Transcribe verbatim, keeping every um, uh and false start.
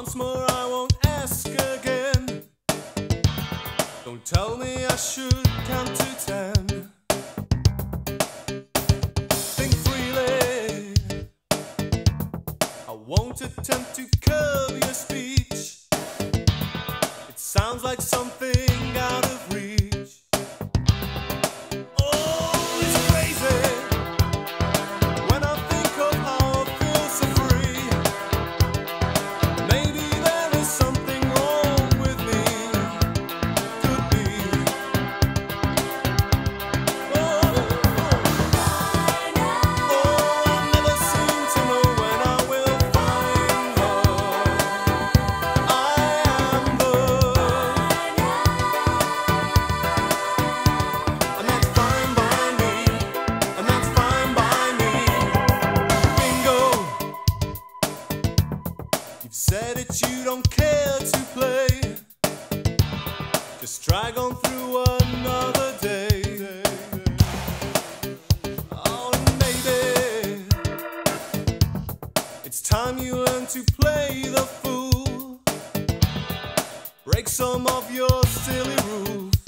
Once more I won't ask again. Don't tell me I should count to ten. Think freely. I won't attempt to curb your speech. It sounds like something out of reach. Oh, it's crazy when I think of how I feel so free. Maybe there is something wrong with me. Could be. Oh, oh, I never seem to know when I will find her. I am the, and that's fine by me, and that's fine by me. Bingo. You've said it, you don't care to play. Just drag on through another day. Oh, maybe it's time you learn to play the fool. Break some of your silly rules.